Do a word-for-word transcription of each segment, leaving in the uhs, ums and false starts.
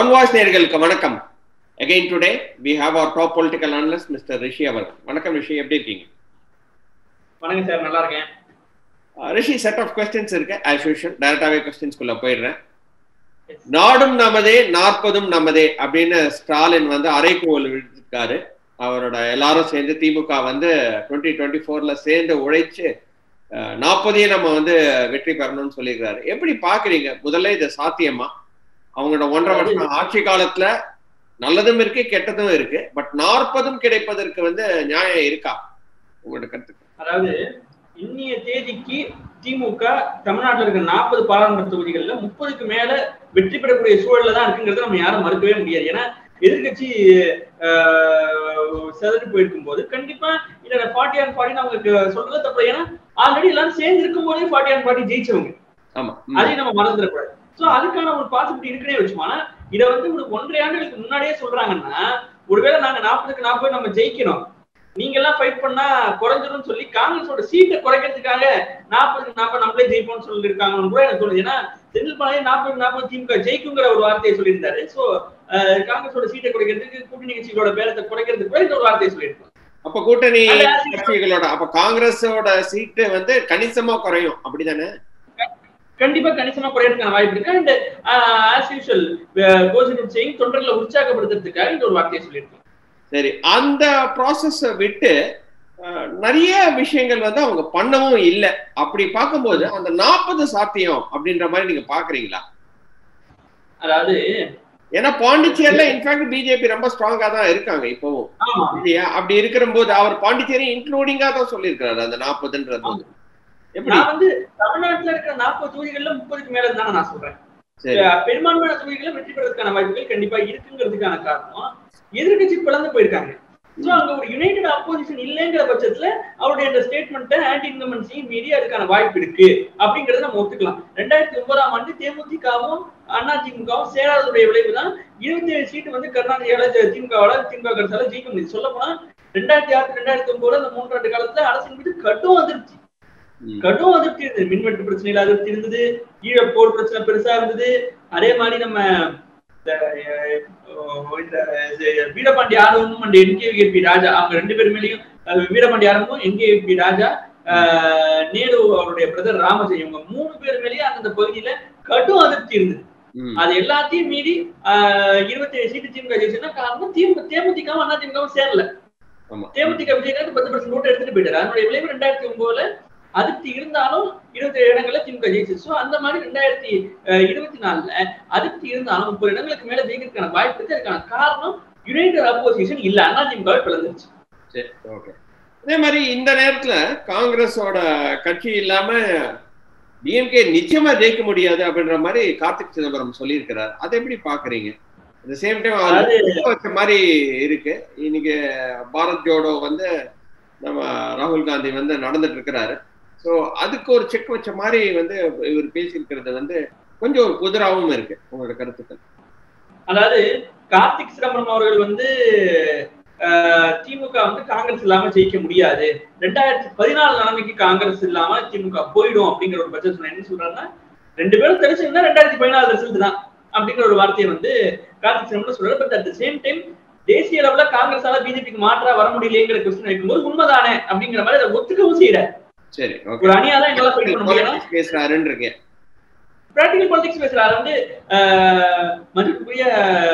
One Voice நேயர்களுக்கு வணக்கம். Again today we have our top political analyst Mister Rishi அவர்கள். வணக்கம் Rishi, எப்படி இருக்கீங்க? வணக்கம் சார், நல்லா இருக்கேன். Rishi, set of questions இருக்கு as usual. டைரக்டாவே क्वेश्चंस குள்ள போயிடுறேன். நாடும் நமதே நாற்பதும் நமதே அப்படின்னு ஸ்டாலின் வந்து அறைகூவல் விடுத்திருக்காரு. அவரோட எல்லாரும் சேர்ந்து திமுக வந்து டுவெண்ட்டி டுவெண்ட்டி ஃபோர்ல சேர்ந்து உழைச்சு நாற்பதையும் நம்ம வந்து வெற்றி பெறணும்னு சொல்லியிருக்காரு. எப்படி பாக்குறீங்க? முதல்ல இது சாத்தியமா? அவங்களோட ஒன்றரை வருஷம் ஆட்சி காலத்துல நல்லதும் இருக்கு கெட்டதும் இருக்கு, பட் நாற்பதும் கிடைப்பதற்கு வந்து நியாயம் இருக்கா உங்களோட கருத்து? அதாவது இன்னைய தேதிக்கு திமுக தமிழ்நாட்டில் இருக்கிற நாற்பது பாராளுமன்ற தொகுதிகள்ல முப்பதுக்கு மேல வெற்றி பெறக்கூடிய சூழல்ல தான் இருக்குங்கிறத நம்ம யாரும் மறுக்கவே முடியாது. ஏன்னா எதிர்கட்சி செதறி போயிருக்கும் போது கண்டிப்பா இதுல ஃபார்ட்டி ஆன் ஃபார்ட்டி அவங்க சொல்றது தப்பு. ஏன்னா ஆல்ரெடி எல்லாரும் சேர்ந்து இருக்கும் போதே ஃபார்ட்டி ஆன் ஃபார்ட்டி ஜெயிச்சவங்க, அதையும் நம்ம மறந்துடக்கூடாது. சோ அதுக்கான ஒரு பாசிபிலிட்டி இருக்குன்னே வச்சுமானா இதை வந்து ஒரு ஒன்றரை ஆண்டுகளுக்கு முன்னாடியே சொல்றாங்கன்னா, ஒருவேளை நாங்க நாற்பதுக்கு நாற்பது நம்ம ஜெயிக்கணும், நீங்க எல்லாம் ஃபைட் பண்ணா குறைஞ்சிரும் சொல்லி காங்கிரஸோட சீட்டை குறைக்கிறதுக்காக நாற்பதுக்கு நாற்பது நம்மளே ஜெயிப்போம்னு சொல்லி இருக்காங்கன்னு கூட எனக்கு தோணுது. ஏன்னா செந்தில் பாளையம் நாற்பதுக்கு நாற்பது திமுக ஜெயிக்குங்கிற ஒரு வார்த்தையை சொல்லியிருந்தாரு. சோ காங்கிரஸோட சீட்டை குறைக்கிறதுக்கு கூட்டணி கட்சிகளோட பேரத்தை குறைக்கிறதுக்கு கூட இந்த ஒரு வார்த்தையை சொல்லியிருக்காங்க. அப்ப கூட்டணி கட்சிகளோட அப்ப காங்கிரஸோட சீட்டு வந்து கணிசமா குறையும், அப்படிதானே? கண்டிப்பா கணிசமா குறையறதுக்கான வாய்ப்பு இருக்கு. அண்ட் ஆஸ் யூசுவல் கோஜினுட் சேயிங் தொண்டர்களை உற்சாகப்படுத்துறதுக்காக இந்த ஒரு வார்த்தையை சொல்லியிருக்காங்க. சரி, அந்த ப்ராசஸ விட்டு நிறைய விஷயங்கள் வந்து அவங்க பண்ணவும் இல்லை. அப்படி பார்க்கும்போது அந்த நாற்பது சாத்தியம் அப்படின்ற மாதிரி நீங்க பாக்குறீங்களா? அதாவது ஏன்னா பாண்டிச்சேரியில இன்ஃபேக்ட் பிஜேபி ரொம்ப ஸ்ட்ராங்கா தான் இருக்காங்க இப்பவும், இல்லையா? அப்படி இருக்கிற போது அவர் பாண்டிச்சேரி இன்க்ளூடிங்கா தான் சொல்லியிருக்கிறாரு அந்த நாற்பதுன்றது. நான் வந்து தமிழ்நாட்டுல இருக்கிற நாற்பது தொகுதிகள்ல முப்பதுக்கு மேல இருந்தாங்க நான் சொல்றேன். பெரும்பான்மையான தொகுதிகளை வெற்றி பெறதுக்கான வாய்ப்புகள் கண்டிப்பா இருக்குங்கிறதுக்கான காரணம் எதிர்கட்சி பிளந்து போயிருக்காங்க. சோ அங்க ஒரு யுனைடெட் அப்போசிஷன் இல்லைங்கிற பட்சத்துல அவருடைய அந்த ஸ்டேட்மெண்ட்டை ஆன்டி இன்கம்பன்சியும் மீறி அதுக்கான வாய்ப்பு இருக்கு அப்படிங்கறத நம்ம ஒத்துக்கலாம். ரெண்டாயிரத்தி ஒன்பதாம் ஆண்டு தேமுதிகவும் அதிமுகவும் சேராததுடைய விளைவு தான் இருபத்தி ஏழு சீட்டு வந்து கர்நாடகாவில திமுகவோட திமுக கட்சியால ஜெயிக்க முடியும். சொல்ல போனா ரெண்டாயிரத்தி ஆறு ரெண்டாயிரத்தி ஒன்பதுல அந்த மூன்றாண்டு காலத்துல அரசின் மீது கடும் வந்துருச்சு, கடும் அதிருப்தி இருந்தது. மின்வெட்டு பிரச்சனையில அதிருப்தி இருந்தது, ஈழப்போர் பிரச்சனை பெருசா இருந்தது. அதே மாதிரி நம்ம வீரபாண்டி ஆர்வமும் and N K P Raja அவங்க ரெண்டு பேர் மேலேயும், வீரபாண்டி ஆர்வமும் N K P Raja Nehru அவருடைய பிரதர் ராமஜெயம் இவங்க மூணு பேர் மேலேயும் அந்த பகுதியில கடும் அதிருப்தி இருந்தது. அது எல்லாத்தையும் மீறி ஆஹ் இருபத்தி ஏழு சீட்டு திமுக ஜெயிச்சுன்னா காரணம் திமுக தேமுதிகவும் அண்ணா திமுகவும் சேரல. தேமுதிக விஜயகாந்த் பத்து பர்சன்ட் ஓட்டு எடுத்துட்டு போயிட்டாரு. அதனுடைய விளைவு ரெண்டாயிரத்தி ஒன்பதுல அதிருப்தி இருந்தாலும் இருபத்தி ஏழு இடங்கள்ல திமுக ஜெயிச்சு. சோ அந்த மாதிரி ரெண்டாயிரத்தி இருபத்தி நாலுல அதிருப்தி இருந்தாலும் முப்பது இடங்களுக்கு மேல ஜெயிக்கிறதுக்கான வாய்ப்பு இருக்கு. அதுக்கான காரணம் யுனைடெட் அப்போசிஷன் இல்ல, அண்ணா திமுக பிளந்துருச்சு. சரி, ஓகே. அதே மாதிரி இந்த நேரத்துல காங்கிரஸோட கட்சி இல்லாம டிஎம்கே நிச்சயமா ஜெயிக்க முடியாது அப்படின்ற மாதிரி கார்த்திக் சிதம்பரம் சொல்லியிருக்கிறார். அதை எப்படி பாக்குறீங்க? அட் சேம் டைம் மாதிரி இருக்கு. இன்னைக்கு பாரத் ஜோடோ வந்து நம்ம ராகுல் காந்தி வந்து நடந்துட்டு இருக்கிறாரு. ஸோ அதுக்கு ஒரு செக் வச்ச மாதிரி வந்து இவர் பேசியிருக்கிறது வந்து கொஞ்சம் ஒரு புதிராகவும் இருக்கு. உங்களோட கருத்துக்கள்? அதாவது கார்த்திக் சிதம்பரம் அவர்கள் வந்து திமுக வந்து காங்கிரஸ் இல்லாம ஜெயிக்க முடியாது, ரெண்டாயிரத்தி பதினாலு நிலைமைக்கு காங்கிரஸ் இல்லாம திமுக போயிடும் அப்படிங்கிற ஒரு பட்ஜெட் என்ன சொல்றாங்கன்னா, ரெண்டு பேரும் தெரிஞ்சுன்னா ரெண்டாயிரத்தி பதினாலு ரிசல்ட் தான் அப்படிங்கிற ஒரு வார்த்தையை வந்து கார்த்திக் சிதம்பரம் சொல்றாரு. But at the same time தேசிய அளவுல காங்கிரஸால பிஜேபிக்கு மாற்றா வர முடியலைங்கிற கொஸ்டின் வைக்கும்போது உண்மைதானே அப்படிங்கிற மாதிரி அதை ஒத்துக்கவும் செய்யறாரு. சரி, ஒரு அணியாதான் எங்களால ஃபைட் பண்ண முடியும். பேசுறாருன்னு இருக்கேன், பிராக்டிகல் பாலிடிக்ஸ் பேசுறாரு. வந்து மதிப்புக்குரிய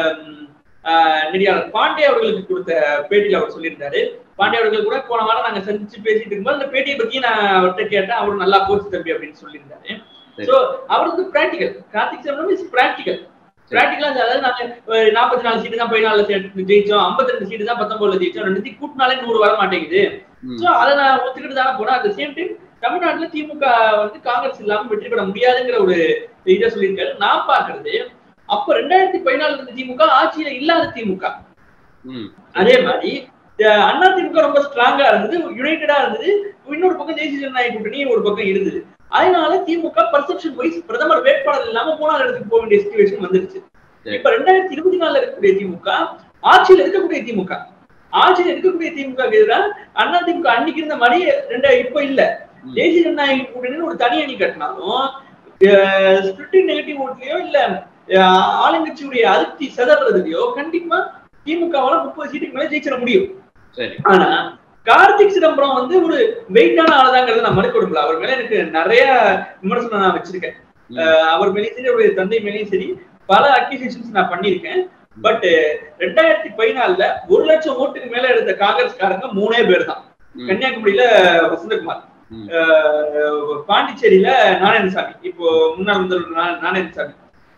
நெறியாளர் பாண்டே அவர்களுக்கு கொடுத்த பேட்டியில அவர் சொல்லியிருந்தாரு. பாண்டே அவர்கள் கூட போன வாரம் நாங்க சந்திச்சு பேசிட்டு இருக்கும்போது அந்த பேட்டியை பத்தி நான் அவர்கிட்ட கேட்டேன். அவரு நல்லா போச்சு தம்பி அப்படின்னு சொல்லியிருந்தாரு. சோ அவர் வந்து practical, Karthik Chidambaram is practical. பிராக்டிகலா அதாவது நாங்க நாற்பத்தி நாலு சீட்டு தான் பதினாலுல ஜெயிச்சோம், ஐம்பத்தி ரெண்டு சீட்டு தான் பத்தொன்பதுல ஜெயிச்சோம், ரெண்டு கூட்டினாலே நூறு வர மாட்டேங்குது. சோ அதை நான் ஒத்துக்கிட்டு தானே போனேன். அட் சேம் டைம் தமிழ்நாட்டுல திமுக வந்து காங்கிரஸ் இல்லாம வெற்றி பெற முடியாதுங்கிற ஒரு இதை சொல்லியிருக்காரு. நான் பாக்குறது அப்ப ரெண்டாயிரத்தி பதினாலுல இருந்த திமுக ஆட்சியில இல்லாத திமுக. அதே மாதிரி அண்ணா திமுக ரொம்ப ஸ்ட்ராங்கா இருந்தது, யுனைடெடா இருந்தது. இன்னொரு பக்கம் தேசிய ஜனநாயக கூட்டணி ஒரு பக்கம் இருந்தது. அதனால திமுக பர்செப்ஷன் வைஸ் பிரதமர் வேட்பாளர் இல்லாம மூணாவது இடத்துக்கு போக வேண்டிய சிச்சுவேஷன் வந்துருச்சு. இப்ப ரெண்டாயிரத்தி இருபத்தி நாலுல இருக்கக்கூடிய திமுக ஆட்சியில் இருக்கக்கூடிய திமுக ஆட்சியில் இருக்கக்கூடிய திமுக எதிராக அண்ணா திமுக அன்னைக்கு இருந்த மாதிரி ரெண்டு இப்ப இல்ல. தேசிய ஜனநாயக கூட்டணி ஒரு தனி அணி கட்டினாலும் ஸ்பிளிட்டிங் நெகட்டிவ் ஓட்லயோ இல்ல ஆளுங்கட்சியுடைய அதிருப்தி செதறதுலயோ கண்டிப்பா திமுகவால முப்பது சீட்டுக்கு மேல ஜெயிச்சிட முடியும். ஆனா கார்த்திக் சிதம்பரம் வந்து ஒரு வெயிட்டான ஆளுதாங்கிறத நான் மறுக்க விரும்பல. அவர் மேல எனக்கு நிறைய விமர்சனம் நான் வச்சிருக்கேன். அவர் மேலேயும் சரி அவருடைய தந்தை மேலேயும் சரி பல அக்யூசேஷன்ஸ் நான் பண்ணிருக்கேன். பட் ரெண்டாயிரத்தி பதினாலுல ஒரு லட்சம் ஓட்டுக்கு மேல எடுத்த காங்கிரஸ்காரங்க மூணே பேர் தான். கன்னியாகுமரியில வசந்தகுமார், பாண்டிச்சேரியில நாராயணசாமி, இப்போ முன்னாள் முதல்வர் நாராயணசாமி,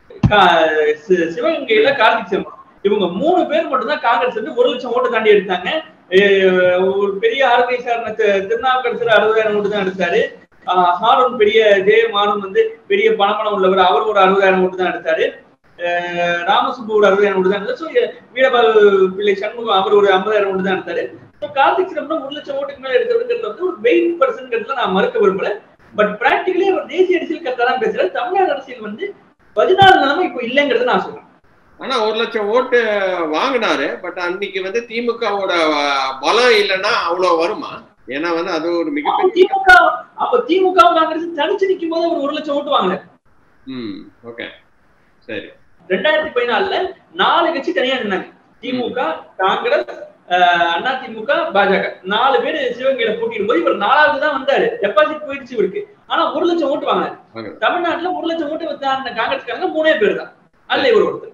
சிவகங்கையில கார்த்திக் சிதம்பரம். இவங்க மூணு பேர் மட்டும்தான் காங்கிரஸ் வந்து ஒரு லட்சம் ஓட்டு தாண்டி எடுத்தாங்க. ஒரு பெரிய ஆர்கனைசர் திருநாவுக்கரசர் அறுபதாயிரம் ஓட்டு தான் எடுத்தாரு. ஹாரூன் பெரிய ஜெயம் ஹாரூன் வந்து பெரிய பணப்பணம் உள்ளவர், அவர் ஒரு அறுபதாயிரம் ஓட்டு தான் எடுத்தாரு. ராமசுப்பு ஒரு அறுபதாயிரம் ஓட்டு தான் எடுத்தாரு. வீரபால் பிள்ளை சண்முகம் அவர் ஒரு ஐம்பதாயிரம் ஓட்டு தான் எடுத்தாரு. கார்த்திக் சிதம்பரம் ஒரு லட்சம் ஓட்டுக்கு மேல எடுக்கிறதுங்கிறது வந்து ஒரு வெயிட் பர்சன்ட்ங்கிறதுல நான் மறுக்க விரும்பல. பட் பிராக்டிகலி அவர் தேசிய அரசியல் கரெக்டாதான் பேசுறாரு. தமிழ்நாடு அரசியல் வந்து பதினாறு நிலைமை இப்ப இல்லைங்கிறது நான் சொல்றேன். ஆனா ஒரு லட்சம் ஓட்டு வாங்கினாரு. பட் அன்னைக்கு வந்து திமுகவோட பலம் இல்லைன்னா அவ்வளவு வருமா? ஏன்னா வந்து அது ஒரு மிகப்பெரிய திமுக அப்ப திமுக காங்கிரஸ் தனிச்சு நிற்கும் போது ஒரு ஒரு லட்சம் ஓட்டு வாங்கல. ம் ஓகே சரி. ரெண்டாயிரத்தி பதினாலுல நாலு கட்சி தனியா நின்னாங்க. திமுக, காங்கிரஸ், அண்ணா திமுக, பாஜக நாலு பேர் சிவகங்கையில போட்டிடும் போது இவர் நாலாவது தான் வந்தாரு. டெபாசிட் போயிடுச்சு இவருக்கு. ஆனா ஒரு லட்சம் ஓட்டு வாங்க. தமிழ்நாட்டுல ஒரு லட்சம் ஓட்டு வந்த காங்கிரஸ்காரங்க மூணே பேர் தான். அதுல இவர் ஒருத்தர்.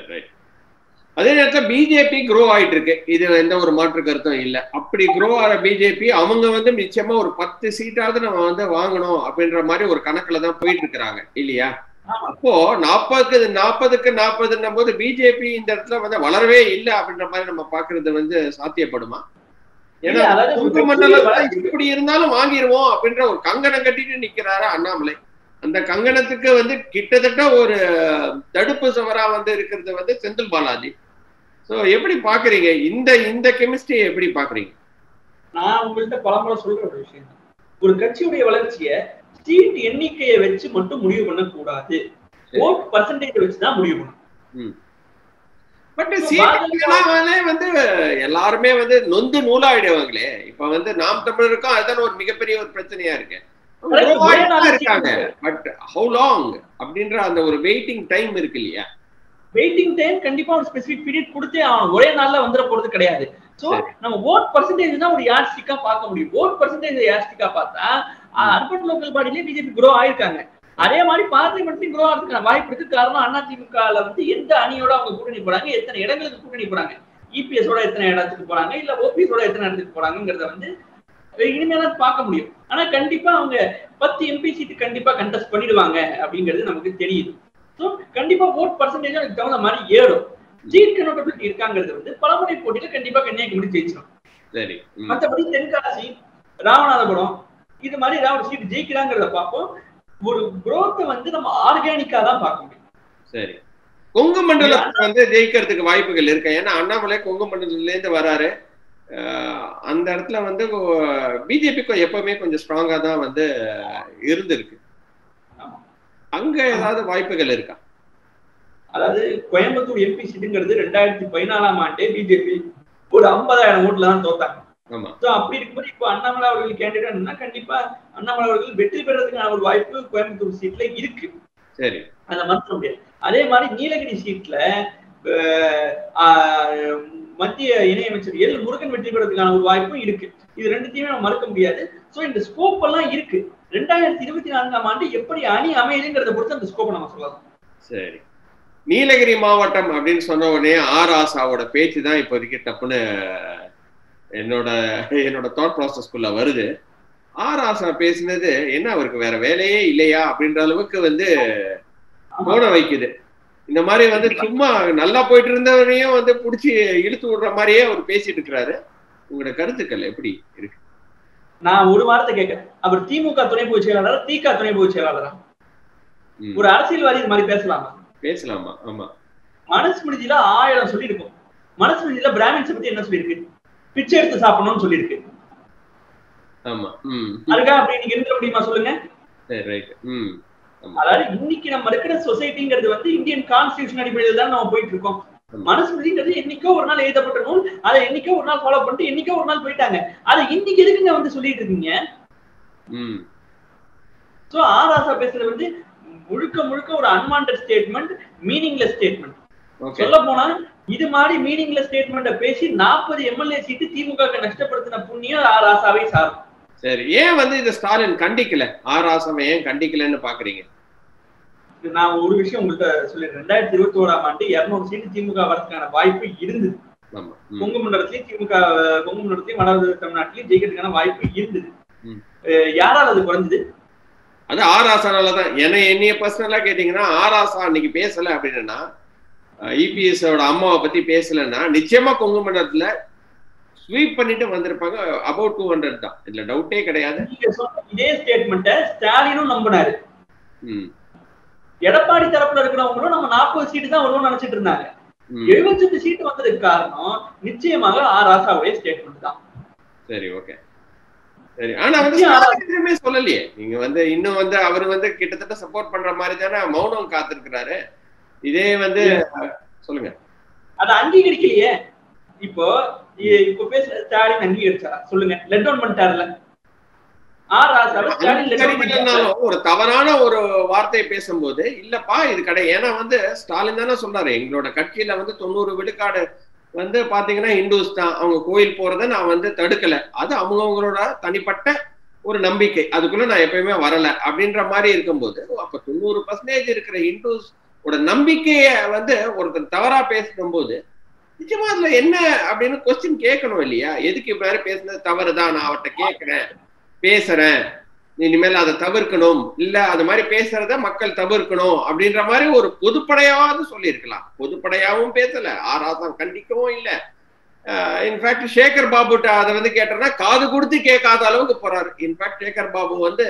அதே நேரத்துல பிஜேபி க்ரோ ஆயிட்டு இருக்கு. இது எந்த ஒரு மாற்று கருத்தும் இல்ல. அப்படி க்ரோ ஆகிற பிஜேபி அவங்க வந்து நிச்சயமா ஒரு பத்து சீட்டாவது நம்ம வந்து வாங்கணும் அப்படின்ற மாதிரி ஒரு கணக்குல தான் போயிட்டு இருக்கிறாங்க இல்லையா? அப்போ நாற்பதுக்கு நாற்பதுக்கு நாற்பதுன்னும் போது பிஜேபி இந்த இடத்துல வந்து வளரவே இல்லை அப்படின்ற மாதிரி நம்ம பாக்குறது வந்து சாத்தியப்படுமா? ஏன்னா இப்படி இருந்தாலும் வாங்கிடுவோம் அப்படின்ற ஒரு கங்கணம் கட்டிட்டு நிக்கிறாரு அண்ணாமலை. அந்த கங்கணத்துக்கு வந்து கிட்டத்தட்ட ஒரு தடுப்பு சுவரா வந்து இருக்கிறது வந்து செந்தில் பாலாஜி. சோ எப்படி பாக்குறீங்க இந்த இந்த கெமிஸ்ட்ரியை எப்படி பாக்குறீங்க? நான் உங்கள்கிட்ட பலமுறை சொல்ற ஒரு விஷயம், ஒரு கட்சியுடைய வளர்ச்சியை சீட் எண்ணிக்கையை வச்சு மட்டும் முடிவு பண்ண கூடாது. ஓட் பர்சன்டேஜ் வச்சுதான் முடிவு பண்ணணும். பட் சீட்டுனாலே வந்து எல்லாருமே வந்து நொந்து நூலாயிடுவாங்களே. இப்ப வந்து நாம் தமிழருக்கும் அதுதான் ஒரு மிகப்பெரிய ஒரு பிரச்சனையா இருக்கு. இருக்காங்க பட் how long அப்படின்ற அந்த ஒரு வெயிட்டிங் டைம் இருக்கு இல்லையா? வெயிட்டிங் டைம் கண்டிப்பா ஒரு ஸ்பெசிபிக் பீரியட் கொடுத்தே ஆகணும். ஒரே நாள்ல வந்துட போறது கிடையாது. சோ நம்ம ஓட் பர்சன்டேஜ் தான் ஒரு யார்ட்ஸ்டிக்கா பார்க்க முடியும். ஓட் பர்சன்டேஜ் யார்ட்ஸ்டிக்கா பார்த்தா அர்பன் லோக்கல் பாடியிலே பிஜேபி க்ரோ ஆயிருக்காங்க. அதே மாதிரி பார்லிமெண்ட்லயும் க்ரோ ஆகிறதுக்கான வாய்ப்பு இருக்கு. காரணம் அதிமுகல வந்து எந்த அணியோட அவங்க கூட்டணி போறாங்க, எத்தனை இடங்களுக்கு கூட்டணி போறாங்க, இபிஎஸோட எத்தனை இடத்துக்கு போறாங்க, இல்ல ஓபிஎஸோட எத்தனை இடத்துக்கு போறாங்கிறத வந்து இனிமேல பார்க்க முடியும். ஆனா கண்டிப்பா அவங்க பத்து எம்பி சீட்டு கண்டிப்பா கண்டெஸ்ட் பண்ணிடுவாங்க அப்படிங்கிறது நமக்கு தெரியுது. ஸோ கண்டிப்பா ஓட் பர்சன்டேஜ் அதுக்கு தகுந்த மாதிரி ஏறும். சீட் கன்வெர்டபிலிட்டி இருக்காங்கிறது வந்து பலமுறை போட்டியில கண்டிப்பா கன்னியாகுமரி ஜெயிச்சிடும். சரி, மற்றபடி தென்காசி, ராமநாதபுரம் இது மாதிரி ஏதாவது ஒரு சீட் ஜெயிக்கிறாங்கிறத பார்ப்போம். ஒரு குரோத்தை வந்து நம்ம ஆர்கானிக்கா தான் பார்க்க முடியும். சரி, கொங்கு மண்டலத்துல வந்து ஜெயிக்கிறதுக்கு வாய்ப்புகள் இருக்கு. ஏன்னா அண்ணாமலை கொங்கு மண்டலத்துல இருந்து வராரு. அந்த இடத்துல வந்து பிஜேபிக்கு எப்பவுமே கொஞ்சம் ஸ்ட்ராங்கா தான் வந்து இருந்திருக்கு. அங்க ஏதாவது வாய்ப்புகள் இருக்கா? அதாவது கோயம்புத்தூர் எம்பி சீட்டுங்கிறது ரெண்டாயிரத்தி பதினாலாம் ஆண்டே பிஜேபி ஒரு ஐம்பதாயிரம் ஓட்டுல தான் தோத்தாங்க. அப்படி இருக்கும்போது இப்போ அண்ணாமலை அவர்கள் கேண்டிடேட்னா கண்டிப்பா அண்ணாமலை அவர்கள் வெற்றி பெறதுக்கான ஒரு வாய்ப்பு கோயம்புத்தூர் சீட்ல இருக்கு. சரி, அதை மறுக்க முடியாது. அதே மாதிரி நீலகிரி சீட்ல மத்திய இணையமைச்சர் எல் முருகன் வெற்றி பெறதுக்கான ஒரு வாய்ப்பும் இருக்கு. இது ரெண்டுத்தையுமே நம்ம மறுக்க முடியாது. சோ இந்த ஸ்கோப் எல்லாம் இருக்கு. ரெண்டாயிரத்தி இருபத்தி நான்காம் ஆண்டு எப்படி அணி அமையுதுங்கிறத பொறுத்து அந்த ஸ்கோப்பை நம்ம சொல்லலாம். சரி, நீலகிரி மாவட்டம் அப்படின்னு சொன்ன உடனே ஆர் ஆசாவோட பேச்சு தான் இப்போதைக்கு டப்புன்னு என்னோட என்னோட தாட் ப்ராசஸ்குள்ள வருது. ஆர் ஆசா பேசினது என்ன அவருக்கு வேற வேலையே இல்லையா அப்படின்ற அளவுக்கு வந்து போன வைக்குது. இந்த மாதிரி வந்து சும்மா நல்லா போயிட்டு இருந்தவரையும் வந்து புடிச்சு இழுத்து விடுற மாதிரியே அவர் பேசிட்டு இருக்கிறாரு. உங்களோட கருத்துக்கள் எப்படி இருக்கு? நான் ஒரு வாரத்தை கேட்கிறேன், அவர் திமுக துணை பொதுச் செயலாளர், திக துணை பொதுச் செயலாளரா? ஒரு அரசியல்வாதி இது மாதிரி பேசலாமா? பேசலாமா? ஆமா, மனுஸ்மிருதியில ஆயிரம் சொல்லி இருக்கும். மனுஸ்மிருதியில பிராமின்ஸ் பத்தி என்ன சொல்லியிருக்கு? பிச்சை எடுத்து சாப்பிடணும்னு சொல்லியிருக்கு. ஆமா, அதுக்காக அப்படி நீங்க இருக்க முடியுமா சொல்லுங்க? அதாவது இன்னைக்கு நம்ம இருக்கிற சொசைட்டிங்கிறது வந்து இந்தியன் கான்ஸ்டிடியூஷன் அடிப்படையில் தான் நம்ம போயிட்டு இருக்கோம். மனுஸ்மிருதிங்கிறது என்னைக்கோ ஒரு நாள் எழுதப்பட்ட நூல். அதை என்னைக்கோ ஒரு நாள் ஃபாலோ பண்ணிட்டு என்னைக்கோ ஒரு நாள் போயிட்டாங்க. அதை இன்னைக்கு எதுக்குங்க வந்து சொல்லிட்டு இருக்கீங்க? சோ ஆர் ஆசா பேசுறது வந்து முழுக்க முழுக்க ஒரு அன்வான்டட் ஸ்டேட்மெண்ட், மீனிங்லெஸ் ஸ்டேட்மெண்ட். சொல்ல போனா இது மாதிரி மீனிங்லெஸ் ஸ்டேட்மெண்ட பேசி நாற்பது எம்எல்ஏ சீட்டு திமுக நஷ்டப்படுத்தின புண்ணியம் ஆர் ராசாவை சாரும். சரி, ஏன் வந்து இந்த ஸ்டாலின் கண்டிக்கல? ஆர் ராசாவை ஏன் கண்டிக்கலன்னு பாக்குறீங்க? நான் ஒரு விஷயம் உங்கள்கிட்ட சொல்லிடுறேன். ரெண்டாயிரத்தி இருபத்தி ஓராம் ஆண்டு இருநூறு சீட்டு திமுக வரதுக்கான வாய்ப்பு இருந்தது. கொங்கு மண்டலத்திலையும் திமுக கொங்கு மண்டலத்திலையும் வட தமிழ்நாட்டிலையும் ஜெயிக்கிறதுக்கான வாய்ப்பு இருந்தது. யாரால் அது குறைஞ்சது? அது ஆர் ராசானாலதான். என்ன என்னைய பர்சனலா கேட்டீங்கன்னா, ஆர் ராசா அன்னைக்கு பேசல அப்படின்னா, இபிஎஸ் அம்மாவை பத்தி பேசலன்னா நிச்சயமா கொங்கு மண்டலத்துல ஸ்வீப் பண்ணிட்டு வந்திருப்பாங்க. அபவுட் டூ ஹண்ட்ரட் தான், இதுல டவுட்டே கிடையாது. இதே ஸ்டேட்மெண்ட்டை ஸ்டாலினும் நம்பினாரு. எடப்பாடி தரப்புல இருக்கிறவங்களும் நம்ம நாற்பது சீட்டு தான் வருவோம்னு நினைச்சிட்டு இருந்தாங்க. எழுபத்தி எட்டு சீட்டு வந்ததுக்கு காரணம் நிச்சயமாக ஆர் ராசாவுடைய ஸ்டேட்மெண்ட் தான். சரி, ஓகே, சரி. ஆனா வந்து சொல்லலையே நீங்க வந்து இன்னும் வந்து அவரு வந்து கிட்டத்தட்ட சப்போர்ட் பண்ற மாதிரி தானே மௌனம் காத்திருக்கிறாரு. இதே வந்து சொல்லுங்க, அதை அங்கீகரிக்கலையே. இப்போ இப்போ பேச ஸ்டாலின் அங்கீகரிச்சாரா சொல்லுங்க? லெட் டவுன் பண்ணிட்டாருல ஆர் ராசாவை. ஸ்டாலின் ஒரு தவறான ஒரு வார்த்தையை பேசும்போது இல்லப்பா இது கிடையாது. ஏன்னா வந்து ஸ்டாலின் தானே சொல்றாரு, எங்களோட கட்சியில வந்து தொண்ணூறு விழுக்காடு வந்து பாத்தீங்கன்னா இந்துஸ் தான், அவங்க கோயில் போறதை நான் வந்து தடுக்கல, அது அவங்கவுங்களோட தனிப்பட்ட ஒரு நம்பிக்கை, அதுக்குள்ள நான் எப்பயுமே வரல அப்படின்ற மாதிரி இருக்கும்போது, அப்ப தொண்ணூறு பர்சன்டேஜ் இருக்கிற இந்துஸ் ஒரு நம்பிக்கைய வந்து ஒருத்தர் தவறா பேசும்போது நிச்சயமா அதுல என்ன அப்படின்னு கொஸ்டின் கேட்கணும் இல்லையா? எதுக்கு இப்ப பேசுனது தவறுதான், நான் அவர்கிட்ட கேட்கிறேன், பேசுறேன், இனிமேல் அதை தவிர்க்கணும், இல்ல அது மாதிரி பேசுறத மக்கள் தவிர்க்கணும் அப்படின்ற மாதிரி ஒரு பொதுப்படையாவது சொல்லியிருக்கலாம். பொதுப்படையாவும் பேசல, ஆர் ராசா கண்டிக்கவும் இல்லை. இன்ஃபேக்ட் சேகர் பாபுட்ட அதை வந்து கேட்டோம்னா காது கொடுத்து கேட்காத அளவுக்கு போறாரு. இன்ஃபேக்ட் சேகர் பாபு வந்து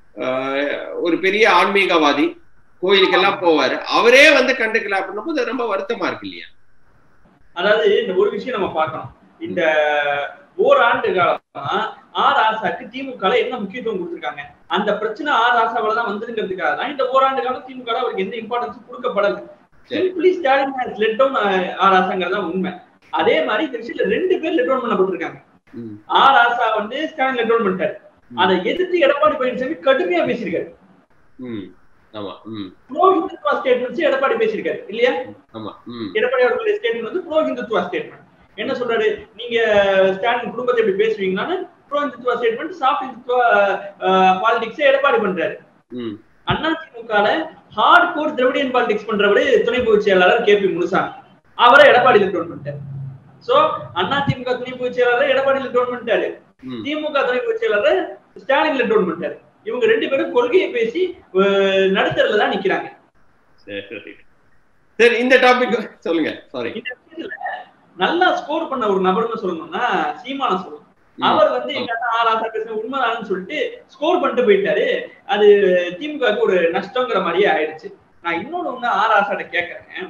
ஒரு பெரிய ஆன்மீகவாதி, கோயிலுக்கெல்லாம் போவாரு, அவரே வந்து கண்டுக்கல அப்படின்னும் போது ரொம்ப வருத்தமா இருக்கு இல்லையா? அதாவது இந்த ஒரு விஷயம் நம்ம பார்க்கணும். இந்த ஓராண்டு காலமா ஆர் ராசாக்கு திமுக என்ன முக்கியத்துவம் கொடுத்திருக்காங்க? அந்த பிரச்சனை ஆர் ராசாவால தான் வந்திருக்கிறதுக்காக தான் இந்த ஓராண்டு காலம் திமுக அவருக்கு எந்த இம்பார்ட்டன்ஸும் கொடுக்கப்படல. Simply Stalin has let down R ராசாங்கிறதா உண்மை. அதே மாதிரி இந்த விஷயத்துல ரெண்டு பேர் லெட் டவுன் பண்ணப்பட்டிருக்காங்க. ஆர் ராசா வந்து ஸ்டாலின் லெட் டவுன் பண்ணிட்டாரு. அதை எதிர்த்து எடப்பாடி பழனிசாமி கடுமையா பேசியிருக்காரு. ப்ரோ ஹிந்துத்துவா ஸ்டேட்மெண்ட்ஸ் எடப்பாடி பேசியிருக்காரு இல்லையா? எடப்பாடி அவர்களுடைய ஸ்டேட்மெண்ட் வந்து ப்ரோ ஹிந்துத்துவா ஸ்டேட்மெண்ட். என்ன சொல்றாரு? நீங்க ஸ்டாலின் குடும்பத்தை எப்படி பேசுவீங்களான்னு pro Hindutva statement, soft Hindutva politics Edappadi பண்றாரு. Anna DMK hard core Dravidian politics பண்றவரு துணை பொதுச் செயலாளர் கே பி முனுசாமி, அவரை எடப்பாடி லெட் டவுன் பண்ணிட்டாரு. சோ அண்ணா திமுக துணை பொதுச் செயலாளர் எடப்பாடி லெட் டவுன் பண்ணிட்டாரு, திமுக துணை பொதுச் செயலாளர் ஸ்டாலின் லெட் டவுன் பண்ணிட்டாரு. இவங்க ரெண்டு பேரும் கொள்கையை பேசி நடுத்தரல தான் நிக்கிறாங்க. சரி, இந்த டாபிக் சொல்லுங்க. சாரி, இந்த விஷயத்துல நல்லா ஸ்கோர் பண்ண ஒரு நபர்னு சொல்லணும்னா சீமான சொல்லணும். அவர் வந்து எங்க ஆர் ராசா பேசுற உண்மைதான்னு சொல்லிட்டு ஸ்கோர் பண்ணிட்டு போயிட்டாரு. அது திமுகவுக்கு ஒரு நஷ்டங்கிற மாதிரியே ஆயிடுச்சு. நான் இன்னொன்னு ஒண்ணு ஆர் ராசாட்ட கேட்கறேன்,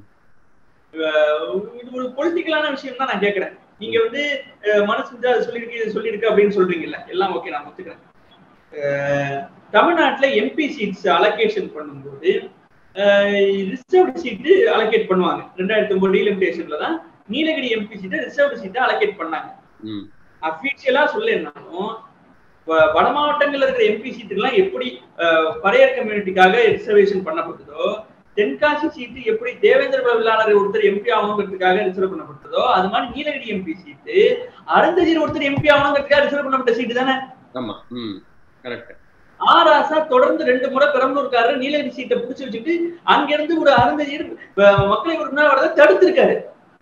இது ஒரு பொலிட்டிக்கலான விஷயம் தான் நான் கேட்கறேன். நீங்க வந்து மனசு சொல்லிருக்கு இது சொல்லிருக்கு அப்படின்னு சொல்றீங்கல்ல, எல்லாம் ஓகே, நான் ஒத்துக்கிறேன். தமிழ்நாட்டுல எம்பி சீட்ஸ் அலோகேஷன் பண்ணும்போது ரிசர்வ்டு சீட்டு அலோகேட் பண்ணுவாங்க. ரெண்டாயிரத்தி ஒன்பது டீலிமிட்டேஷன்ல தான் நீலகிரி எம்பி சீட்டை ரிசர்வ்டு சீட்டை அலோகேட் பண்ணாங்க. அபிஷியலா சொல்லணும், வட மாவட்டங்கள்ல இருக்கிற எம்பி சீட்டுக்கெல்லாம் எப்படி பறையர் கம்யூனிட்டிக்காக ரிசர்வேஷன் பண்ணப்பட்டதோ, தென்காசி சீட்டு எப்படி தேவேந்திர பவிலாளர் ஒருத்தர் எம்பி ஆகணுங்கிறதுக்காக ரிசர்வ் பண்ணப்பட்டதோ, அது மாதிரி நீலகிரி எம்பி சீட்டு அருந்ததியர் ஒருத்தர் எம்பி ஆகணுங்கிறதுக்காக ரிசர்வ் பண்ணப்பட்ட சீட்டு தானே? ஆமா, கரெக்ட். ஆர் ராசா தொடர்ந்து ரெண்டு முறை பெரம்பலூர்காரர் நீலகிரி சீட்டை பிடிச்சு வச்சுட்டு அங்க இருந்து ஒரு அருந்ததியர் மக்களை உறுப்பினர் வரதை தடுத்திருக்காரு.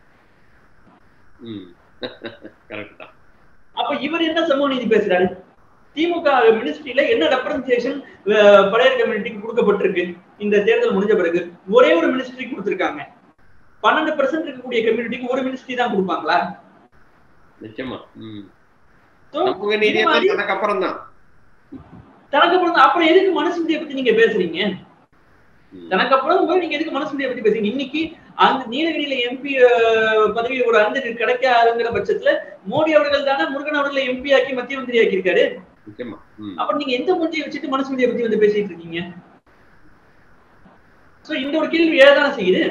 அப்ப இவர் என்ன சமூக நீதி பேசுறாரு? திமுக மினிஸ்ட்ரியில என்ன ரெப்ரசன்டேஷன் பழைய கம்யூனிட்டிக்கு கொடுக்கப்பட்டிருக்கு? இந்த தேர்தல் முடிஞ்ச பிறகு ஒரே ஒரு மினிஸ்ட்ரி கொடுத்திருக்காங்க. பன்னெண்டு பெர்சென்ட் இருக்கக்கூடிய கம்யூனிட்டிக்கு ஒரு மினிஸ்ட்ரி தான் கொடுப்பாங்களா? நிச்சயமா தனக்கு அப்புறம் தான் தனக்கு அப்புறம் தான். அப்புறம் எதுக்கு மனுஷனுடைய பத்தி நீங்க பேசுறீங்க? தனக்கு அப்புறம் போய் நீங்க எதுக்கு மனுஷனுடைய பத்தி பேசுறீங்க? இன்னைக்கு அந்த நீலகிரியில எம்பி பதவி ஒரு அருந்ததி கிடைக்காதுங்கிற பட்சத்துல மோடி அவர்கள் தானே முருகன் அவர்களை எம்பி ஆக்கி மத்திய மந்திரி ஆக்கி இருக்காரு. அப்புறம் நீங்க எந்த மூஞ்சியை வச்சுட்டு மனுஷனுடைய பத்தி வந்து பேசிட்டு இருக்கீங்க? சோ இந்த ஒரு கேள்வி ஏதான செய்யுது.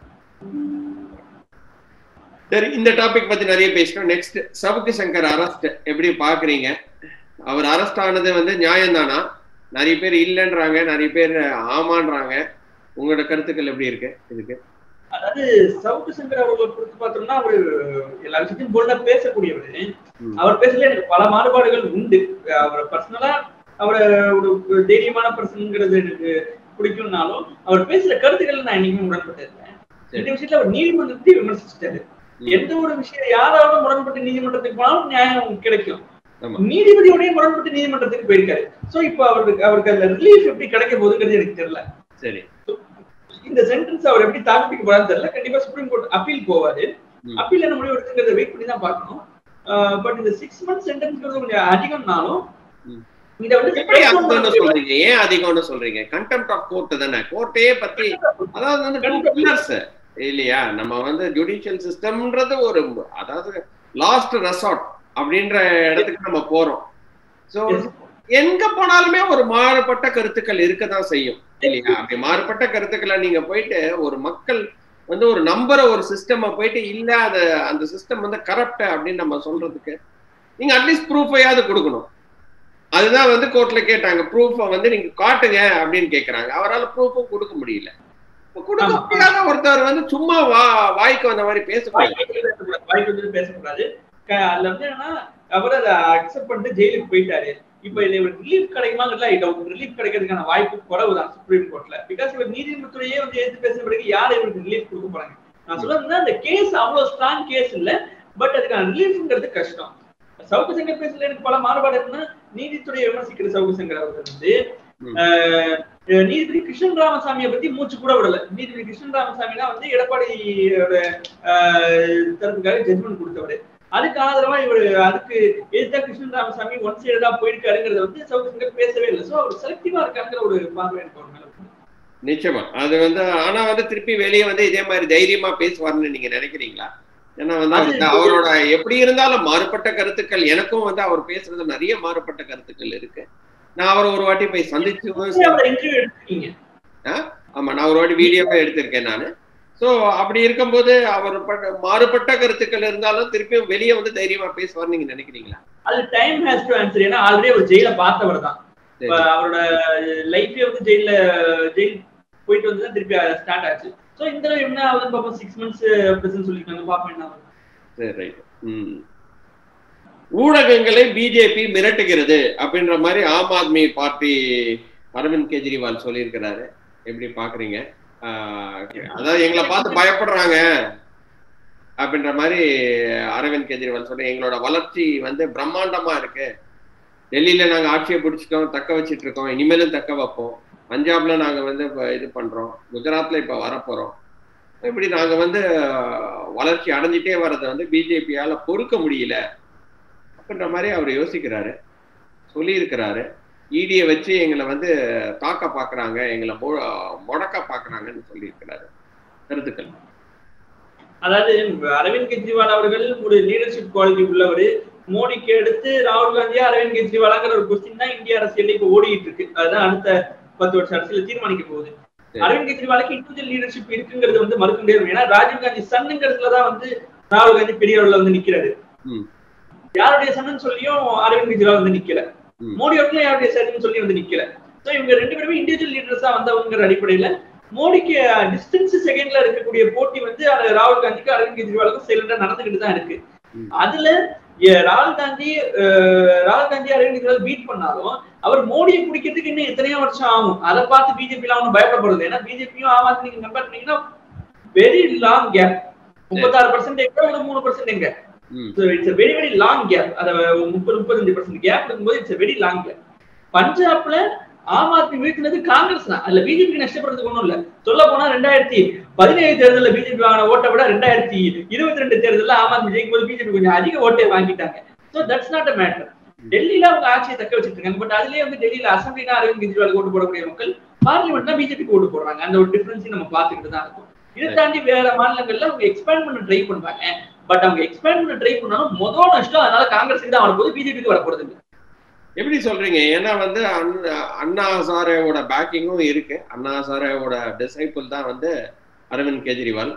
சரி, இந்த டாபிக் பத்தி நிறைய பேசணும். நெக்ஸ்ட், சவுக்கு சங்கர் அரெஸ்ட் எப்படி பாக்குறீங்க? அவர் அரெஸ்ட் ஆனது வந்து நியாயம் தானா? நிறைய பேர் இல்லைன்றாங்க, நிறைய பேர் ஆமான்றாங்க. உங்களோட கருத்துக்கள் எப்படி இருக்கு இதுக்கு? அதாவது சவுக்கு சங்கர் அவர்களை பொறுத்து பார்த்தோம்னா அவரு எல்லா விஷயத்தையும் போல்டா பேசக்கூடியவர். அவர் பேசல எனக்கு பல மாறுபாடுகள் உண்டு. அவரை பர்சனலா அவரை ஒரு தைரியமான பர்சன்ங்கிறது எனக்கு பிடிக்கும்னாலும் அவர் பேசுற கருத்துக்கள் நான் என்னைக்குமே உடன்பட்டு இருக்கேன். இந்த விஷயத்துல அவர் நீதிமன்றத்தை விமர்சிச்சிட்டாரு. எந்த ஒரு விஷயம் யாராவது முரண்பட்டு நீதிமன்றத்துக்கு போனாலும் நியாயம் கிடைக்கும். நீதிபதியோடய முரண்பட்டு நீதிமன்றத்துக்கு போயிருக்காரு. சோ இப்ப அவருக்கு அவருக்கு அந்த ரிலீஃப் எப்படி கிடைக்க போகுதுங்கிறது எனக்கு தெரியல. சரி, இந்த சென்டென்ஸ் அவர் எப்படி தாக்கப்பிக்க போறான்னு தெரியல. கண்டிப்பா சுப்ரீம் கோர்ட் அப்பீல் போவாரு. அப்பீல் என்ன முடிவு எடுத்துங்கிறத வெயிட் பண்ணி தான் பார்க்கணும். பட் இந்த சிக்ஸ் மந்த் சென்டென்ஸ்ங்கிறது கொஞ்சம் அதிகம்னாலும் இத வந்து எப்படி அதிகம்னு சொல்றீங்க? ஏன் அதிகம்னு சொல்றீங்க? கண்டெம்ப்ட் ஆஃப் கோர்ட் தானே. கோர்ட்டே பத்தி அதாவது வந்து பில்லர்ஸ் இல்லையா? நம்ம வந்து ஜுடிஷியல் சிஸ்டம்ன்றது ஒரு அதாவது லாஸ்ட் ரெசார்ட் அப்படின்ற இடத்துக்கு நம்ம போறோம். சோ எங்க போனாலுமே ஒரு மாறுபட்ட கருத்துக்கள் இருக்கதான் செய்யும் இல்லையா? அப்படி மாறுபட்ட கருத்துக்களை நீங்க போயிட்டு ஒரு மக்கள் வந்து ஒரு நம்புற ஒரு சிஸ்டம் போயிட்டு இல்ல அது அந்த சிஸ்டம் வந்து கரப்ட் அப்படின்னு நம்ம சொல்றதுக்கு நீங்க அட்லீஸ்ட் ப்ரூஃபையாவது கொடுக்கணும். அதுதான் வந்து கோர்ட்ல கேட்டாங்க. ப்ரூஃபை வந்து நீங்க காட்டுங்க அப்படின்னு கேட்கறாங்க. அவரால் ப்ரூஃபும் கொடுக்க முடியல. கொடுக்க முடியாத ஒருத்தர் வந்து சும்மா வா வாய்க்கு வந்த மாதிரி பேசக்கூடாது. வாய்க்கு வந்து பேசக்கூடாது. அதுல வந்து என்னன்னா அவர் அதை அக்செப்ட் பண்ணிட்டு ஜெயிலுக்கு போயிட்டாரு. இப்ப இவர் ரிலீஃப் கிடைக்குமாங்கிறதுல இவர் ரிலீஃப் கிடைக்கிறதுக்கான வாய்ப்பு குறைவுதான் சுப்ரீம் கோர்ட்ல. பிகாஸ் இவர் நீதிமன்றத்துறையே வந்து எடுத்து பேசுற பிறகு யார் இவருக்கு ரிலீஃப் கொடுக்க போறாங்க? நான் சொல்றதுன்னா அந்த கேஸ் அவ்வளவு ஸ்ட்ராங் கேஸ் இல்ல. பட் அதுக்கான ரிலீஃப்ங்கிறது கஷ்டம். சவுக்கு சங்கர் பேசல எனக்கு பல மாறுபாடு இருக்குன்னா நீதித்துறையை விமர்சிக்கிற சவுக்கு சங்கர் அவர்கள் வந்து நீதிபதி கிருஷ்ணன் ராமசாமியை பத்தி மூச்சு கூட விடல. நீதிபதி கிருஷ்ணன் ராமசாமி தான் வந்து எடப்பாடியோட தரப்புக்காக ஜட்மெண்ட் கொடுத்தவர். அதுக்கு ஆதரவா இவர் அதுக்கு எதிர்த்தா கிருஷ்ணன் ராமசாமி ஒன் சைடா போயிருக்காருங்கிறத வந்து சவுக்கு சங்கர் பேசவே இல்லை. சோ அவர் செலக்டிவா இருக்காங்கிற ஒரு பார்வை எனக்கு ஒரு மேல நிச்சயமா. அது வந்து ஆனா வந்து திருப்பி வெளியே வந்து இதே மாதிரி தைரியமா பேசுவார்னு நீங்க நினைக்கிறீங்களா? ஏன்னா வந்து அவரோட எப்படி இருந்தாலும் மாறுபட்ட கருத்துக்கள் எனக்கும் வந்து அவர் பேசுறது நிறைய மாறுபட்ட கருத்துக்கள் இருக்கு. நான் அவரை ஒரு வாட்டி போய் சந்திச்சு ஆமா நான் ஒரு வாட்டி வீடியோவே எடுத்திருக்கேன் நானு. சோ அப்படி இருக்கும்போது அவர் மாறுபட்ட கருத்துக்கள் இருந்தாலும் திருப்பியும் வெளியே வந்து தைரியமா பேசுவார் நீங்க நினைக்கிறீங்களா? அது டைம் ஹேஸ் டு ஆன்சர். ஏன்னா ஆல்ரெடி ஒரு ஜெயில பார்த்தவர் தான். அவரோட லைஃபே வந்து ஜெயில ஜெயில் போயிட்டு வந்து தான் திருப்பி ஸ்டார்ட் ஆச்சு. சோ இந்த தடவை என்ன ஆகுதுன்னு பாப்போம். சிக்ஸ் மந்த்ஸ் பிரசன்ட் சொல்லிருக்காங்க, பாப்போம் என்ன ஆகுது. சரி, ரைட். ம் ஊடகங்களை பிஜேபி மிரட்டுகிறது அப்படின்ற மாதிரி ஆம் ஆத்மி பார்ட்டி அரவிந்த் கெஜ்ரிவால் சொல்லியிருக்கிறாரு. எப்படி பாக்குறீங்க? அதாவது எங்களை பார்த்து பயப்படுறாங்க அப்படின்ற மாதிரி அரவிந்த் கெஜ்ரிவால் சொல்ற எங்களோட வளர்ச்சி வந்து பிரம்மாண்டமா இருக்கு. டெல்லியில நாங்க ஆட்சியை பிடிச்சிட்டோம், தக்க வச்சிட்டு இருக்கோம், இனிமேலும் தக்க வைப்போம். பஞ்சாப்ல நாங்க வந்து இது பண்றோம், குஜராத்ல இப்ப வரப்போறோம். இப்படி நாங்க வந்து வளர்ச்சி அடைஞ்சிட்டே வர்றதை வந்து பிஜேபியால பொறுக்க முடியல அப்படின்ற மாதிரி அவர் யோசிக்கிறாரு, சொல்லியிருக்கிறாரு. ஈடியை வச்சு எங்களை வந்து தாக்க பாக்குறாங்க, எங்களை முடக்க பாக்குறாங்கன்னு சொல்லியிருக்கிறாரு. கருத்துக்கள். அதாவது அரவிந்த் கெஜ்ரிவால் அவர்கள் ஒரு லீடர்ஷிப் குவாலிட்டி உள்ளவர். மோடிக்கு எடுத்து ராகுல் காந்தியா அரவிந்த் கெஜ்ரிவாலாங்கிற ஒரு கொஸ்டின் தான் இந்திய அரசியல் இப்ப ஓடிட்டு இருக்கு. அதுதான் அடுத்த பத்து வருஷம் அரசியல் தீர்மானிக்க போகுது. அரவிந்த் கெஜ்ரிவாலுக்கு இண்டிவிஜுவல் லீடர்ஷிப் இருக்குங்கிறது வந்து மறுக்க முடியாது. ஏன்னா ராஜீவ் காந்தி சன்னுங்கிறதுலதான் வந்து ராகுல் காந்தி பெரிய அளவுல வந்து நிக்கிறாரு. யாருடைய சன்னு சொல்லியும் அரவிந்த் கெஜ்ரிவால் வந்து நிக்கல. மோடி அவர்களும் யாருடைய சன்னு சொல்லி வந்து நிக்கல. சோ இவங்க ரெண்டு பேருமே இண்டிவிஜுவல் லீடர்ஸா வந்தவங்கிற அடிப்படையில மோடிக்கு டிஸ்டன்ஸ் செகண்ட்ல இருக்கக்கூடிய போட்டி வந்து ராகுல் காந்திக்கு அரவிந்த் கெஜ்ரிவாலுக்கும் சைலண்டா நடந்துகிட்டு தான் இருக்கு. அதுல ராகுல் காந்தி ராகுல் காந்தி அரவிந்த் கெஜ்ரிவால் பீட் பண்ணாலும் அவர் மோடியை பிடிக்கிறதுக்கு இன்னும் எத்தனையோ வருஷம் ஆகும். அதை பார்த்து பிஜேபி ஒன்னும் பயப்படப்படுறது. ஏன்னா பிஜேபியும் ஆம் ஆத்மி நீங்க கம்பேர் பண்ணீங்கன்னா வெரி லாங் கேப். முப்பத்தாறு பர்சன்டேஜ் ஒரு மூணு percentage it's very very long gap. அதை முப்பது முப்பத்தஞ்சு பர்சன்ட் கேப் இருக்கும்போது இட்ஸ் வெரி லாங் கேப். பஞ்சாப்ல ஆம் ஆத்மி வீழ்த்தினது காங்கிரஸ் தான். அதுல பிஜேபி நஷ்டப்படுறதுக்கு ஒண்ணும் இல்ல. சொல்ல போனா ரெண்டாயிரத்தி பதினேழு தேர்தலில் பிஜேபி வாங்கின ஓட்டை விட ரெண்டாயிரத்தி இருபத்தி ரெண்டு தேர்தலில் ஆம் ஆத்மி ஜெயிக்கும் போது பிஜேபி கொஞ்சம் அதிக ஓட்டை வாங்கிட்டாங்க. So that's not a matter. டெல்லியில அவங்க ஆட்சியை தக்க வச்சிட்டு இருக்காங்க. பட் அதுலயே வந்து டெல்லியில அசம்பிளினா அரவிந்த் கெஜ்ரிவால் ஓட்டு போடக்கூடிய மக்கள் பார்லிமெண்ட்னா பிஜேபிக்கு ஓட்டு போடுறாங்க. அந்த ஒரு டிஃபரன்ஸையும் நம்ம பாத்துக்கிட்டு தான் இருக்கும். இதை தாண்டி வேற மாநிலங்கள்ல அவங்க எக்ஸ்பேண்ட் பண்ண ட்ரை பண்றாங்க. பட் அவங்க எக்ஸ்பேண்ட் பண்ண ட்ரை பண்ணாலும் முதல் நஷ்டம் அதனால காங்கிரஸுக்கு தான் வரப்போகுது, பிஜேபிக்கு வரப்போறது இல்லை. எப்படி சொல்றீங்க? ஏன்னா வந்து அண்ணா ஹசாரேவோட பேக்கிங்கும் இருக்கு. அண்ணா ஹசாரேவோட டிசைபிள் தான் வந்து அரவிந்த் கெஜ்ரிவால்.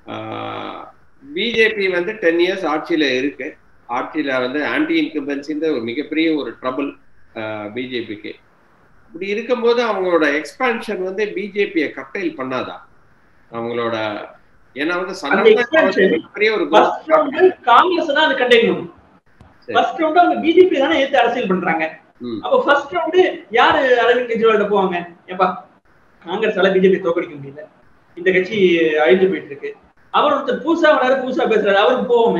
பிஜேபி வந்து டென் இயர்ஸ் ஆட்சியில இருக்கு. ஆட்சியில வந்து ஆன்டி இன்கம்பன்சின்ற ஒரு மிகப்பெரிய ஒரு ட்ரபிள் பிஜேபிக்கு. இப்படி இருக்கும்போது அவங்களோட எக்ஸ்பான்ஷன் வந்து பிஜேபியை கட்டைல் பண்ணாதா அவங்களோட? ஏன்னா வந்து பெரிய ஒரு காங்கிரஸ் தான் அது கண்டெயின் பண்ணும். ஃபர்ஸ்ட் ரவுண்ட் அவங்க பிஜேபி தானே ஏத்து அரசியல் பண்றாங்க. அப்ப ஃபர்ஸ்ட் ரவுண்ட் யாரு அரவிந்த் கெஜ்ரிவால் போவாங்க? ஏப்பா காங்கிரஸால பிஜேபி தோக்கடிக்க முடியல, இந்த கட்சி அழிஞ்சு போயிட்டு இருக்கு, அவர் ஒருத்தர் பூசா வராரு பூசா பேசுறாரு, அவருக்கு போவோமே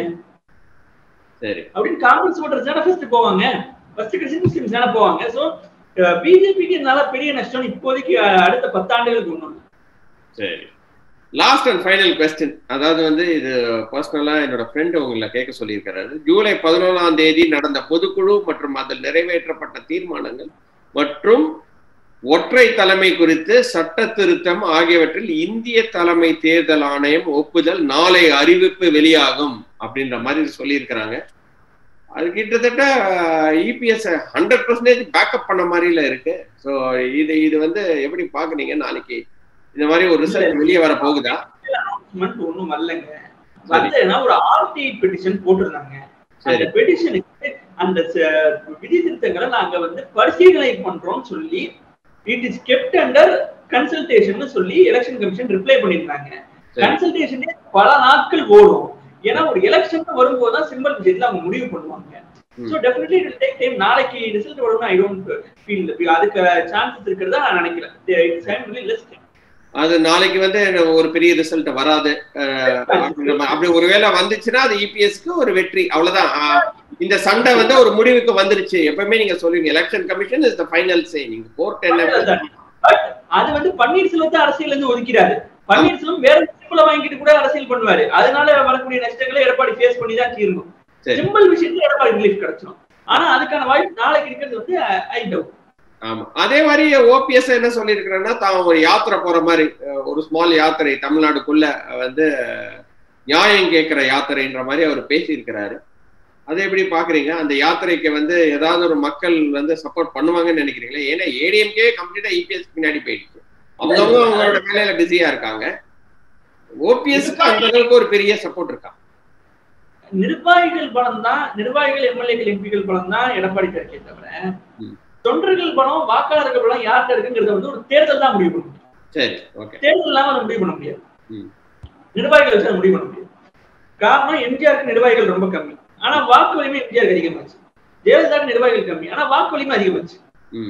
சரி அப்படின்னு காங்கிரஸ் ஓட்டர்ஸ் தானே ஃபர்ஸ்ட் போவாங்க. ஃபர்ஸ்ட் கிறிஸ்டியன் முஸ்லிம்ஸ் தானே போவாங்க. சோ பிஜேபிக்கு நல்ல பெரிய நஷ்டம் இப்போதைக்கு அடுத்த பத்தாண்டுகளுக்கு ஒண்ணும். சரி, லாஸ்ட் அண்ட் ஃபைனல் கொஸ்டின். அதாவது வந்து இது பர்சனலா என்னோட ஃப்ரெண்ட் உங்களை கேட்க சொல்லியிருக்கிறாரு. ஜூலை பதினொன்றாம் தேதி நடந்த பொதுக்குழு மற்றும் அதில் நிறைவேற்றப்பட்ட தீர்மானங்கள் மற்றும் ஒற்றை தலைமை குறித்து சட்ட திருத்தம் ஆகியவற்றில் இந்திய தலைமை தேர்தல் ஆணையம் ஒப்புதல் நாளை அறிவிப்பு வெளியாகும் அப்படின்ற மாதிரி சொல்லியிருக்கிறாங்க. அது கிட்டத்தட்ட இபிஎஸ் ஹண்ட்ரட் பர்சன்டேஜ் பேக்கப் பண்ண மாதிரில இருக்கு. ஸோ இது இது வந்து எப்படி பாக்குறீங்க? நாளைக்கு இந்த மாதிரி ஒரு ரிசல்ட் வெளியே வர போகுதா? ஒண்ணும் வரலங்க. வந்ததுன்னா ஒரு ஆர்டிஐ பெட்டிஷன் போட்டிருந்தாங்க. அந்த பெட்டிஷனுக்கு அந்த விதி திருத்தங்களை நாங்க வந்து பரிசீலனை பண்றோம்னு சொல்லி it is kept under consultation சொல்லி எலெக்ஷன் கமிஷன் ரிப்ளை பண்ணிருந்தாங்க. கன்சல்டேஷனே பல நாட்கள் ஓடும். ஏன்னா ஒரு எலெக்ஷன் வரும்போதுதான் சிம்பிள் விஷயத்துல அவங்க முடிவு பண்ணுவாங்க. So definitely it will take time. நாளைக்கு ரிசல்ட் வரும்னு ஐ டோன்ட் ஃபீல் அதுக்கு சான்சஸ் இருக்கிறதா நான் நினைக்கிறேன். It's time will less time. அது நாளைக்கு வந்து ஒரு பெரிய ரிசல்ட் வராது. அப்படி ஒருவேளை வந்துச்சுன்னா அது இபிஎஸ்க்கு ஒரு வெற்றி, அவ்வளவுதான். இந்த சண்டை வந்து ஒரு முடிவுக்கு வந்துருச்சு. எப்பவுமே நீங்க சொல்லுவீங்க election commission is the final say. நீங்க கோர்ட் என்ன பட் அது வந்து பன்னீர்செல்வத்தை அரசியல் இருந்து ஒதுக்கிறாரு. பன்னீர்செல்வம் வேற சிம்பிளா வாங்கிட்டு கூட அரசியல் பண்ணுவாரு. அதனால வரக்கூடிய நஷ்டங்களை எடப்பாடி ஃபேஸ் பண்ணி தான் தீரணும். சிம்பிள் விஷயத்துல எடப்பாடி ரிலீஃப் கிடைச்சிடும். ஆனா அதுக்கான வாய்ப்பு நாளைக்கு இருக்கிறது வந்து ஐ டவுட். ஆமா, அதே மாதிரி ஓபிஎஸ் என்ன சொல்லியிருக்கிறேன்னா தான் ஒரு யாத்திரை போற மாதிரி ஒரு ஸ்மால் யாத்திரை தமிழ்நாடுக்குள்ள வந்து நியாயம் கேட்கிற யாத்திரைன்ற மாதிரி அவர் பேசியிருக்கிறாரு. அதை எப்படி பாக்குறீங்க? அந்த யாத்திரைக்கு வந்து ஏதாவது ஒரு மக்கள் வந்து சப்போர்ட் பண்ணுவாங்கன்னு நினைக்கிறீங்களா? ஏன்னா ஏடிஎம்கே கம்ப்ளீட்டா இபிஎஸ் பின்னாடி போயிடுச்சு. அவங்கவுங்க அவங்களோட வேலையில பிஸியா இருக்காங்க. ஓபிஎஸ்க்கு அந்த அளவுக்கு ஒரு பெரிய சப்போர்ட் இருக்கா? நிர்வாகிகள் பலம் தான், நிர்வாகிகள் எம்எல்ஏக்கள் எம்பிக்கள் பலம் தான் எடப்பாடி கிடைக்கே தவிர தொண்டர்கள் பலம் வாக்காளர்கள் பலம் யார்கிட்ட இருக்குங்கிறத வந்து ஒரு தேர்தல் தான் முடிவு பண்ண முடியும். சரி, ஓகே. தேர்தல் இல்லாம அதை முடிவு பண்ண முடியாது. நிர்வாகிகள் வச்சு முடிவு பண்ண முடியாது. காரணம் எம்ஜிஆருக்கு நிர்வாகிகள் ரொம்ப கம்மி, ஆனா வாக்கு வலிமை எம்ஜிஆர் அதிகமாச்சு. ஜெயலலிதாவுக்கு நிர்வாகிகள் கம்மி, ஆனா வாக்கு வலிமை அதிகமாச்சு.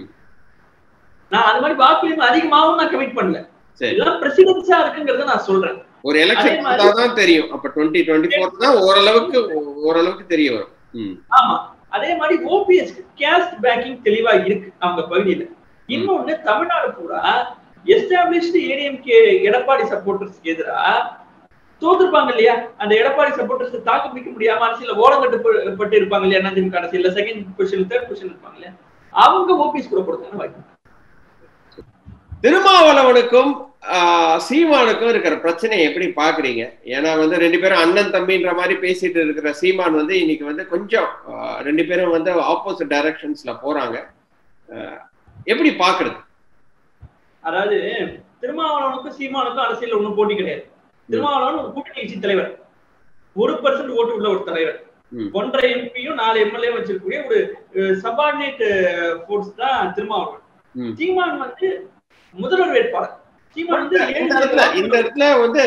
நான் அது மாதிரி வாக்கு வலிமை அதிகமாகவும் நான் கமிட் பண்ணல. எல்லாம் பிரசிடென்ஸா இருக்குங்கிறத நான் சொல்றேன். ஒரு எலெக்ஷன் தான் தெரியும். அப்ப இருபது இருபத்தி நான்கு தான் ஓரளவுக்கு ஓரளவுக்கு தெரிய வரும். ஆமா, அதே மாதிரி ஓபிஎஸ் கேஸ்ட் பேக்கிங் தெளிவா இருக்கு அவங்க பகுதியில. இன்னொன்னு தமிழ்நாடு பூரா எஸ்டாப்ளிஷ்டு ஏடிஎம்கே எடப்பாடி சப்போர்ட்டர்ஸ்க்கு எதிராக தோத்துருப்பாங்க இல்லையா? அந்த எடப்பாடி சப்போர்ட்டர்ஸ் தாக்கு பிடிக்க முடியாம அரசியல ஓரங்கட்டுப்பட்டு இருப்பாங்க இல்லையா? அதிமுக அரசியல செகண்ட் பொசிஷன் தேர்ட் பொசிஷன் இருப்பாங்க இல்லையா? அவங்க ஓபிஎஸ் கூட கொடுத்தாங்க வாய்ப்பு. திருமாவளவனுக்கும் சீமானுக்கும் இருக்கிற பிரச்சனையை எப்படி பாக்குறீங்க? ஏன்னா வந்து ரெண்டு பேரும் அண்ணன் தம்பின்ற மாதிரி பேசிட்டு இருக்கிற சீமான் வந்து இன்னைக்கு வந்து கொஞ்சம் ரெண்டு பேரும் வந்து ஆப்போசிட் டைரக்ஷன்ஸ்ல போறாங்க. எப்படி பாக்குறது? அதாவது திருமாவளவனுக்கும் சீமானுக்கும் அரசியல் ஒண்ணும் போட்டி கிடையாது. திருமாவளவன் ஒரு கூட்டணி கட்சி தலைவர், ஒரு பர்சன்ட் ஓட்டு உள்ள ஒரு தலைவர், ஒன்றரை எம்பியும் நாலு எம்எல்ஏ வச்சிருக்கக்கூடிய ஒரு சபார்டினேட் போர்ஸ் தான் திருமாவளவன். சீமான் வந்து முதல்வர் வேட்பாளர். இந்த இடத்துல வந்து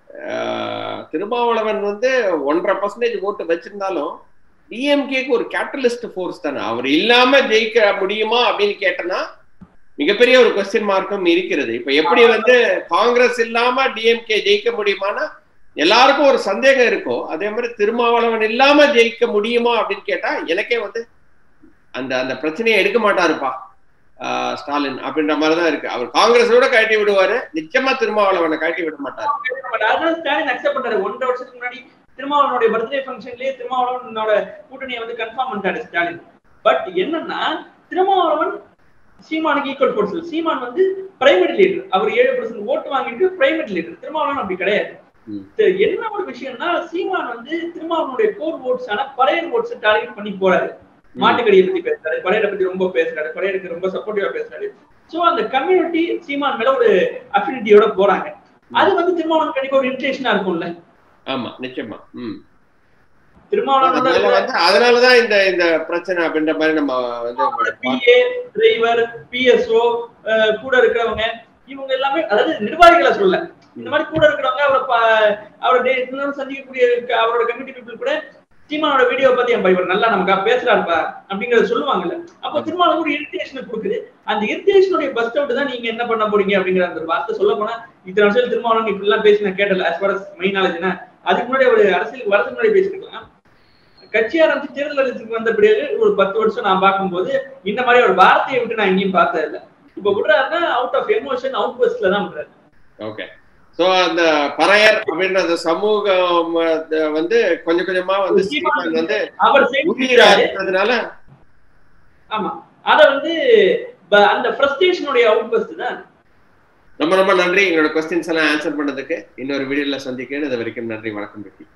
திருமாவளவன் வந்து ஒன்றரை பர்சன்டேஜ் ஓட்டு வச்சிருந்தாலும் டிஎம்கேக்கு ஒரு கேட்டலிஸ்ட் போர்ஸ் தானே. அவர் இல்லாம ஜெயிக்க முடியுமா அப்படின்னு கேட்டனா மிகப்பெரிய ஒரு கொஸ்டின் மார்க்கும் இருக்கிறது. இப்ப எப்படி வந்து காங்கிரஸ் இல்லாம டிஎம்கே ஜெயிக்க முடியுமானா எல்லாருக்கும் ஒரு சந்தேகம் இருக்கும். அதே மாதிரி திருமாவளவன் இல்லாம ஜெயிக்க முடியுமா அப்படின்னு கேட்டா எனக்கே வந்து அந்த அந்த பிரச்சனையை எடுக்க மாட்டாருப்பா ஸ்டாலின் அப்படின்ற மாதிரிதான் இருக்கு. அவர் காங்கிரஸோட கழட்டி விடுவாரு, நிச்சயமா திருமாவளவனை கழட்டி விட மாட்டாரு. ஸ்டாலின் அக்செப்ட் பண்றாரு. ஒன்றரை வருஷத்துக்கு முன்னாடி திருமாவளவனுடைய பர்த்டே ஃபங்க்ஷன்லயே திருமாவளவனோட கூட்டணியை வந்து கன்ஃபார்ம் பண்ணிட்டாரு ஸ்டாலின். பட் என்னன்னா திருமாவளவன் சீமானுக்கு ஈக்குவல் போர்ஸ். சீமான் வந்து பிரைமரி லீடர், அவர் ஏழு பர்சன்ட் ஓட்டு வாங்கிட்டு பிரைமரி லீடர். திருமாவளவன் அப்படி கிடையாது. என்ன ஒரு விஷயம்னா சீமான் வந்து திருமாவளவனுடைய கோர் ஓட்ஸ் ஆனா பழைய ஓட்ஸ் டார்கெட் பண்ணி போறாரு. மாட்டுக்கடியை பத்தி பேசுறாரு, பழையரை பத்தி ரொம்ப பேசுறாரு, பழையருக்கு ரொம்ப சப்போர்ட்டிவா பேசுறாரு. சோ அந்த கம்யூனிட்டி சீமான் மேல ஒரு அஃபினிட்டியோட போறாங்க. அது வந்து திருமாவளவன் கண்டிப்பா ஒரு இன்ட்ரேஷனா இருக்கும்ல. ஆமா, நிச்சயமா. திருமாவளவன் அதனாலதான் இந்த இந்த பிரச்சனை அப்படின்ற மாதிரி நம்ம வந்து பிஏ டிரைவர் பிஎஸ்ஓ கூட இருக்கிறவங்க இவங்க எல்லாமே அதாவது நிர்வாகிகளை சொல்ல இந்த மாதிரி கூட இருக்கிறவங்க அவரை அவரோட சந்திக்கக்கூடிய அவரோட கம்யூனிட்டி பீப்புள் கூட சீமானோட வீடியோ பத்தி என் இவர் நல்லா நமக்கா பேசுறாருப்பா அப்படிங்கறத சொல்லுவாங்கல்ல. அப்போ திருமாவளவன் ஒரு இரிட்டேஷனை கொடுக்குது. அந்த இரிட்டேஷனுடைய பஸ்ட் அவுட் தான் நீங்க என்ன பண்ண போறீங்க அப்படிங்கிற அந்த வார்த்தை சொல்ல போனா இத்தனை வருஷம் திருமாவளவன் இப்படி எல்லாம் பேசி நான் கேட்டல as far as மை நாலேஜ்னா அதுக்கு முன்னாடி ஒரு அரசியலுக்கு வரதுக்கு முன்னாடி பேசிருக்கலாம். கட்சி ஆரம்பிச்சு தேர்தல் அரசுக்கு வந்த பிறகு ஒரு பத்து வருஷம் நான் பார்க்கும்போது இந்த மாதிரி ஒரு வார்த்தையை விட்டு நான் எங்கேயும் பார்த்தது இல்லை. இப்ப விடுறாருன்னா அவுட் ஆஃப் எமோஷன் அவுட் பஸ்ட்ல தான் விடுறாரு. ஓகே. சோ அந்த பறையர் அப்படின்ற அந்த சமூகம் வந்து கொஞ்சம் கொஞ்சமா வந்து வந்து அவர் செய்யறதுனால ஆமா அத வந்து அந்த ஃப்ரஸ்ட்ரேஷனுடைய அவுட் பஸ்ட் தான். ரொம்ப ரொம்ப நன்றி எங்களோட क्वेश्चंस எல்லாம் ஆன்சர் பண்ணதுக்கு. இன்னொரு வீடியோல சந்திக்கிறேன். அது வரைக்கும் நன்றி, வணக்கம்.